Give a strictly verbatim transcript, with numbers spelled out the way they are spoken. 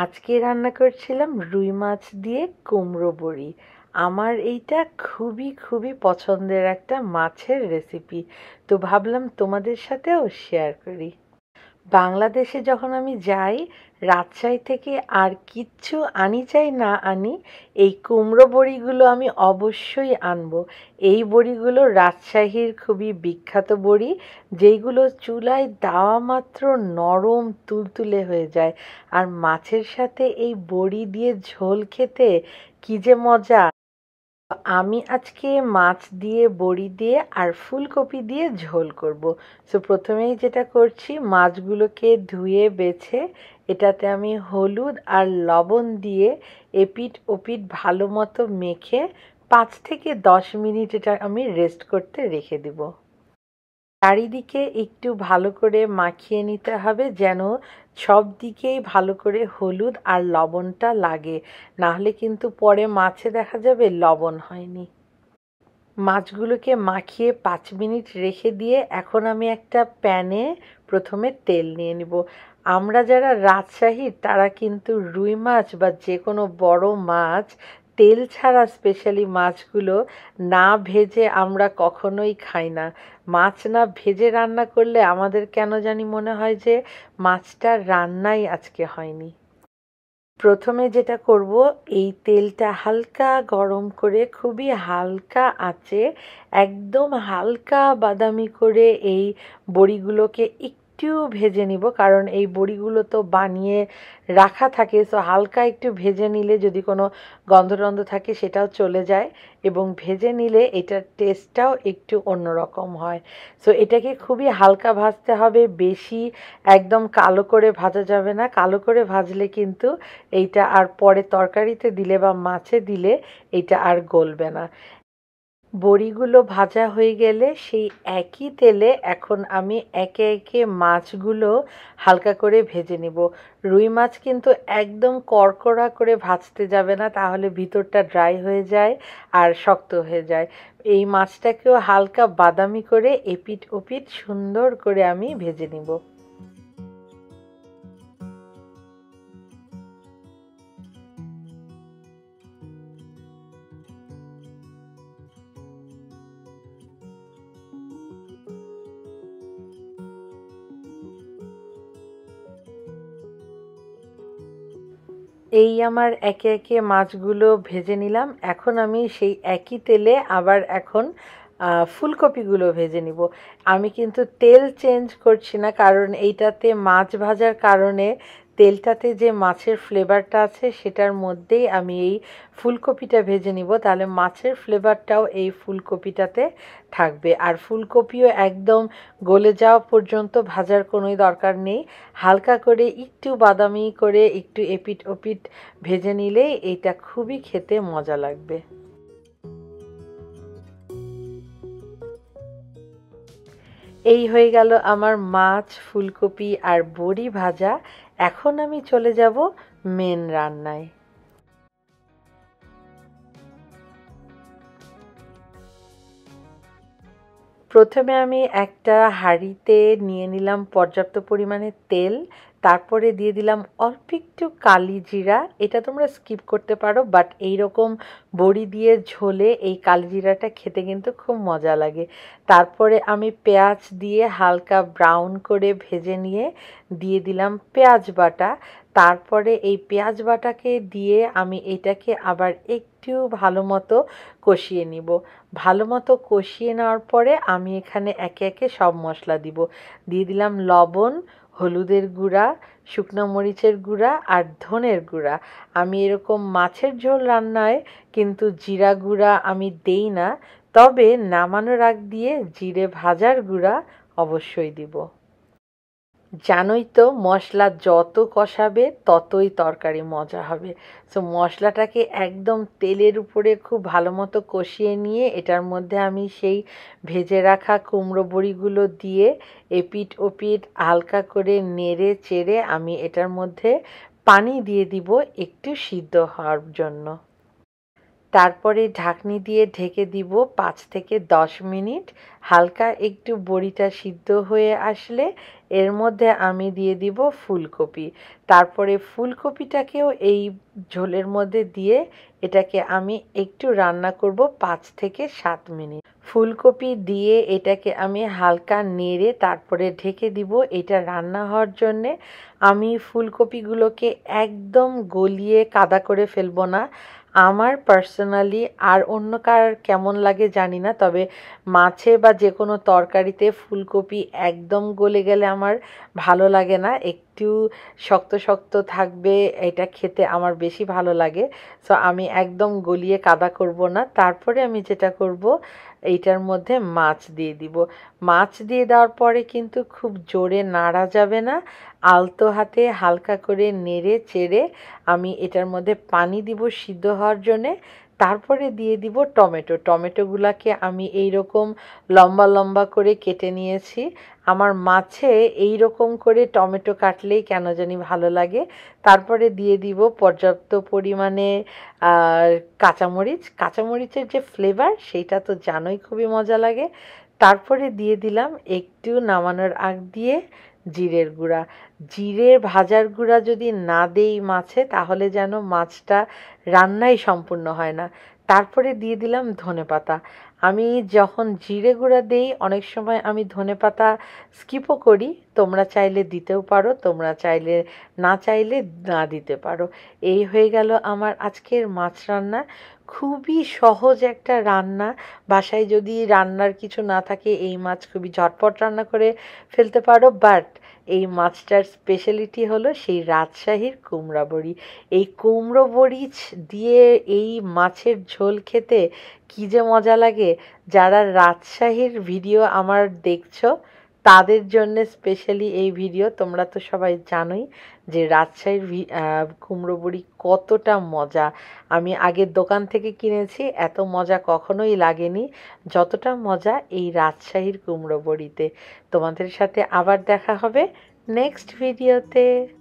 আজকে রান্না করছিলাম রুই মাছ দিয়ে কুমড়ো বড়ি। আমার এইটা খুবই খুবই পছন্দের একটা মাছের রেসিপি, তো ভাবলাম তোমাদের সাথেও শেয়ার করি। বাংলাদেশে যখন আমি যাই, রাজশাহী থেকে আর কিচ্ছু আনি চাই না আনি, এই কুমড়ো বড়িগুলো আমি অবশ্যই আনবো। এই বড়িগুলো রাজশাহীর খুবই বিখ্যাত বড়ি, যেইগুলো চুলায় দেওয়া মাত্র নরম তুলতুলে হয়ে যায়। আর মাছের সাথে এই বড়ি দিয়ে ঝোল খেতে কি যে মজা! আমি আজকে মাছ দিয়ে বড়ি দিয়ে আর ফুলকপি দিয়ে ঝোল করব। সো প্রথমেই যেটা করছি, মাছগুলোকে ধুয়ে বেছে এটাতে আমি হলুদ আর লবণ দিয়ে এপিঠ ওপিঠ ভালো মতো মেখে পাঁচ থেকে দশ মিনিট এটা আমি রেস্ট করতে রেখে দেব। চারিদিকে একটু ভালো করে মাখিয়ে নিতে হবে, যেন সব দিকেই ভালো করে হলুদ আর লবণটা লাগে, না হলে কিন্তু পরে মাছে দেখা যাবে লবণ হয়নি। মাছগুলোকে মাখিয়ে পাঁচ মিনিট রেখে দিয়ে এখন আমি একটা প্যানে প্রথমে তেল নিয়ে নিব। আমরা যারা রাজশাহীর তারা কিন্তু রুই মাছ বা যে কোনো বড় মাছ তেল ছাড়া, স্পেশালি মাছগুলো না ভেজে আমরা কখনোই খাই না। মাছ না ভেজে রান্না করলে আমাদের কেন জানি মনে হয় যে মাছটা রান্নাই আজকে হয়নি। প্রথমে যেটা করব, এই তেলটা হালকা গরম করে খুবই হালকা আঁচে একদম হালকা বাদামি করে এই বড়িগুলোকে একটু ভেজে নিব, কারণ এই বড়িগুলো তো বানিয়ে রাখা থাকে। সো হালকা একটু ভেজে নিলে যদি কোনো গন্ধ টন্ধ থাকে সেটাও চলে যায়, এবং ভেজে নিলে এটার টেস্টটাও একটু অন্যরকম হয়। সো এটাকে খুবই হালকা ভাজতে হবে, বেশি একদম কালো করে ভাজা যাবে না। কালো করে ভাজলে কিন্তু এইটা আর পরে তরকারিতে দিলে বা মাছে দিলে এইটা আর গলবে না। বড়িগুলো ভাজা হয়ে গেলে সেই একই তেলে এখন আমি একে একে মাছগুলো হালকা করে ভেজে নিব। রুই মাছ কিন্তু একদম কড়কড়া করে ভাজতে যাবে না, তাহলে ভিতরটা ড্রাই হয়ে যায় আর শক্ত হয়ে যায়। এই মাছটাকেও হালকা বাদামি করে এপিঠ ওপিঠ সুন্দর করে আমি ভেজে নিব। এই আমার একে একে মাছগুলো ভেজে নিলাম। এখন আমি সেই একই তেলে আবার এখন ফুলকপিগুলো ভেজে নিব। আমি কিন্তু তেল চেঞ্জ করছি না, কারণ এইটাতে মাছ ভাজার কারণে তেলটাতে যে মাছের ফ্লেভারটা আছে সেটার মধ্যেই আমি এই ফুলকপিটা ভেজে নিব, তাহলে মাছের ফ্লেভারটাও এই ফুলকপিটাতে থাকবে। আর ফুলকপিও একদম গলে যাওয়া পর্যন্ত ভাজার কোনোই দরকার নেই, হালকা করে একটু বাদামি করে একটু এপিঠ ওপিঠ ভেজে নিলেই এটা খুবই খেতে মজা লাগবে। এই হয়ে গেল আমার মাছ, ফুলকপি আর বড়ি ভাজা। এখন আমি চলে যাব মেন রান্নায়। প্রথমে আমি একটা হাঁড়িতে নিয়ে নিলাম পর্যাপ্ত পরিমাণে তেল, তারপরে দিয়ে দিলাম অল্প একটু কালি জিরা। এটা তোমরা স্কিপ করতে পারো, বাট এইরকম বড়ি দিয়ে ঝোলে এই কালি জিরাটা খেতে কিন্তু খুব মজা লাগে। তারপরে আমি পেঁয়াজ দিয়ে হালকা ব্রাউন করে ভেজে নিয়ে দিয়ে দিলাম পেঁয়াজ বাটা। তারপরে এই পেঁয়াজ বাটাকে দিয়ে আমি এটাকে আবার একটু ভালো মতো কষিয়ে নিব। ভালো মতো কষিয়ে নেওয়ার পরে আমি এখানে একে একে সব মশলা দিব। দিয়ে দিলাম লবণ, হলুদের গুঁড়া, শুকনো মরিচের গুঁড়া আর ধনের গুঁড়া। আমি এরকম মাছের ঝোল রান্নায় কিন্তু জিরা গুঁড়া আমি দেই না, তবে নামানোর আগ দিয়ে জিরে ভাজার গুঁড়া অবশ্যই দিব। জানোই তো, মশলা যত কষাবে ততই তরকারি মজা হবে। সো মশলাটাকে একদম তেলের উপরে খুব ভালো মতো কষিয়ে নিয়ে এটার মধ্যে আমি সেই ভেজে রাখা কুমড়ো বড়িগুলো দিয়ে এপিঠ ওপিঠ হালকা করে নেড়ে চেড়ে আমি এটার মধ্যে পানি দিয়ে দিব একটু সিদ্ধ হওয়ার জন্য। তারপরে ঢাকনি দিয়ে ঢেকে দিব পাঁচ থেকে দশ মিনিট। হালকা একটু বড়িটা সিদ্ধ হয়ে আসলে এর মধ্যে আমি দিয়ে দিব ফুলকপি। তারপরে ফুলকপিটাকেও এই ঝোলের মধ্যে দিয়ে এটাকে আমি একটু রান্না করব পাঁচ থেকে সাত মিনিট। ফুলকপি দিয়ে এটাকে আমি হালকা নেড়ে তারপরে ঢেকে দিব এটা রান্না হওয়ার জন্যে। আমি ফুলকপিগুলোকে একদম গলিয়ে কাদা করে ফেলবো না। আমার পার্সোনালি, আর অন্য কার কেমন লাগে জানি না, তবে মাছে বা যে কোনো তরকারিতে ফুলকপি একদম গলে গেলে আমার ভালো লাগে না। একটু শক্ত শক্ত থাকবে, এটা খেতে আমার বেশি ভালো লাগে। সো আমি একদম গলিয়ে কাদা করব না। তারপরে আমি যেটা করব, এইটার মধ্যে মাছ দিয়ে দিব। মাছ দিয়ে দেওয়ার পরে কিন্তু খুব জোরে নাড়া যাবে না, আলতো হাতে হালকা করে নেড়ে চেড়ে আমি এটার মধ্যে পানি দিব সিদ্ধ হওয়ার জন্যে। তারপরে দিয়ে দিব টমেটো। টমেটোগুলোকে আমি এই রকম লম্বা লম্বা করে কেটে নিয়েছি। আমার মাছে এই রকম করে টমেটো কাটলেই কেন জানি ভালো লাগে। তারপরে দিয়ে দিব পর্যাপ্ত পরিমাণে আর কাঁচামরিচ। কাঁচামরিচের যে ফ্লেভার সেইটা তো জানোই খুবই মজা লাগে। তারপরে দিয়ে দিলাম একটু নামানোর আগ দিয়ে জিরের গুঁড়া। জিরের ভাজার গুঁড়া যদি না দেই মাছে তাহলে যেন মাছটা রান্নাই সম্পূর্ণ হয় না। তারপরে দিয়ে দিলাম ধনেপাতা। আমি যখন জিরে গুঁড়া দেই অনেক সময় আমি ধনেপাতা স্কিপও করি। তোমরা চাইলে দিতেও পারো, তোমরা চাইলে না চাইলে না দিতে পারো। এই হয়ে গেল আমার আজকের মাছ রান্না। খুবই সহজ একটা রান্না। বাসায় যদি রান্নার কিছু না থাকে এই মাছ খুবই ঝটপট রান্না করে ফেলতে পারো। বাট এই মাছটার স্পেশালিটি হলো সেই রাজশাহীর কুমড়া বড়ি। এই কুমড়ো বড়ি দিয়ে এই মাছের ঝোল খেতে কী যে মজা লাগে। যারা রাজশাহীর ভিডিও আমার দেখছো তাদের জন্য স্পেশালি এই ভিডিও। তোমরা তো সবাই জানোই যে রাজশাহীর কুমড়ো বড়ি কতটা মজা। আমি আগের দোকান থেকে কিনেছি, এত মজা কখনোই লাগেনি যতটা মজা এই রাজশাহীর কুমড়ো বড়িতে। তোমাদের সাথে আবার দেখা হবে নেক্সট ভিডিওতে।